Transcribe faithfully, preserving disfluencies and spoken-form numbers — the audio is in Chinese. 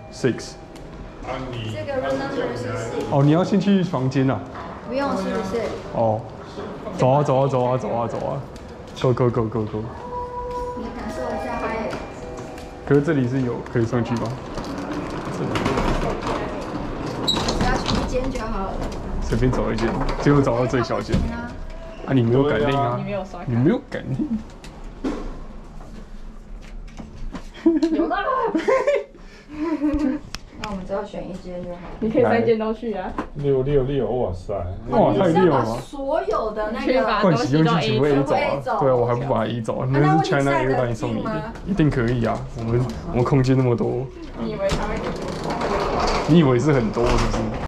six。 这个 room number 是 six。 哦，你要先去房间啊？ 不用，是不是？ 哦，走啊走啊走啊走啊走啊 ，go go go go go。 你感受一下它也。 可是这里是有可以上去吗？ 只要去一间就好了。 随便找一间，结果找到最小间。啊，你没有感应啊？ 你没有刷卡。 你没有感应。 有啦。 那我们只要选一间就好。 你可以三间都去啊。 六六六，哇塞！ 哇，太溜了吗？ 所有的那个盥洗用具全部 A 走啊？对啊，我还不把它 A 走，那是 China Airlines 送你的，一定可以啊。我们我们空间那么多， 你以为他会给多少？ 你以为是很多是不是？